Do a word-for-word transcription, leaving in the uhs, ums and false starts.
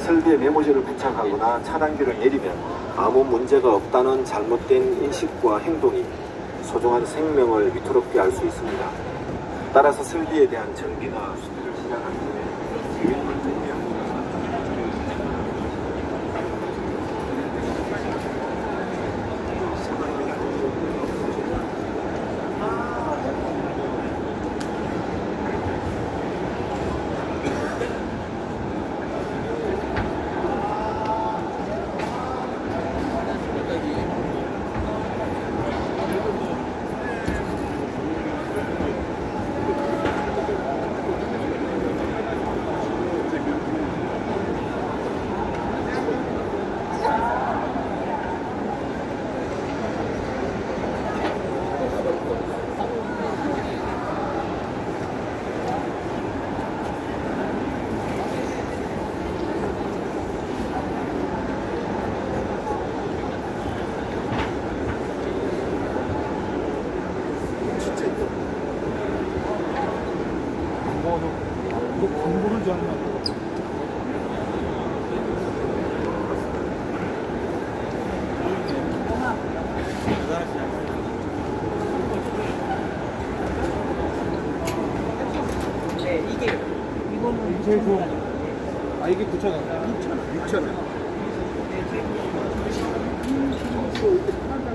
설비에 메모지를 부착하거나 차단기를 내리면 아무 문제가 없다는 잘못된 인식과 행동이 소중한 생명을 위태롭게 할 수 있습니다. 따라서 설비에 대한 정비나 수리를 시작하기 전에 유인물 대비합니다. 너 광고를 좋아하는 네, 이게 이거는 제일 좋은 아 이게 구천 원, 육천 원, 육천 원. 네, 제일